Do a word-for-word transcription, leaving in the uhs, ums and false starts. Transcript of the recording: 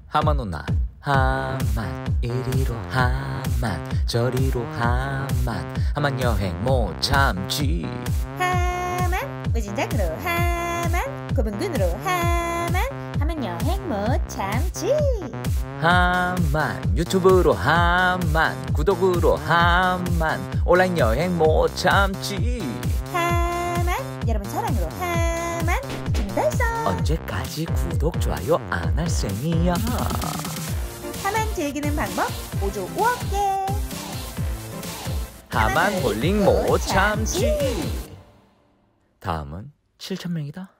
하만 누나 하만 이리로 하만 저리로 하만 하만 여행 못 참지. 하만 무진장으로 하만 고분군으로 하만 하만 여행 못 참지. 하만 유튜브로 하만 구독으로 하만 온라인 여행 못 참지. 하만 여러분 사랑으로 하만 김달성. 언제까지 구독 좋아요 안 할 셈이야. 하만 즐기는 방법 오 조 오억 개. 하만 홀링 못 참지. 다음은 칠천 명이다.